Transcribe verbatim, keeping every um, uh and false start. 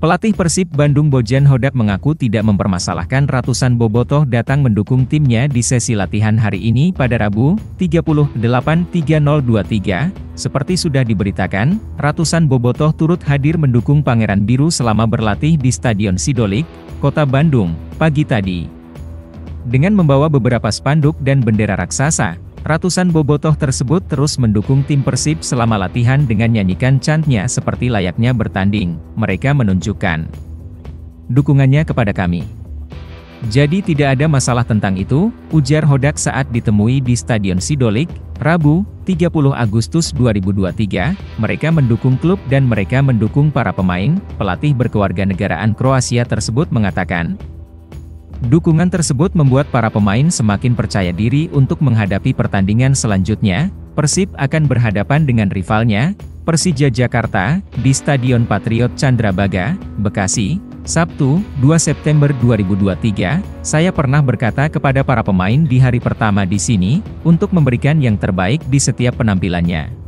Pelatih Persib Bandung Bojan Hodak mengaku tidak mempermasalahkan ratusan bobotoh datang mendukung timnya di sesi latihan hari ini pada Rabu, tiga puluh delapan Maret dua ribu dua puluh tiga. Seperti sudah diberitakan, ratusan bobotoh turut hadir mendukung Pangeran Biru selama berlatih di Stadion Sidolik, Kota Bandung, pagi tadi. Dengan membawa beberapa spanduk dan bendera raksasa, ratusan bobotoh tersebut terus mendukung tim Persib selama latihan dengan nyanyikan chantnya seperti layaknya bertanding. Mereka menunjukkan dukungannya kepada kami. Jadi tidak ada masalah tentang itu, ujar Hodak saat ditemui di Stadion Sidolik, Rabu, tiga puluh Agustus dua ribu dua puluh tiga. Mereka mendukung klub dan mereka mendukung para pemain. Pelatih berkewarganegaraan Kroasia tersebut mengatakan, dukungan tersebut membuat para pemain semakin percaya diri untuk menghadapi pertandingan selanjutnya. Persib akan berhadapan dengan rivalnya, Persija Jakarta, di Stadion Patriot Candrabaga, Bekasi, Sabtu, dua September dua ribu dua puluh tiga. Saya pernah berkata kepada para pemain di hari pertama di sini, untuk memberikan yang terbaik di setiap penampilannya.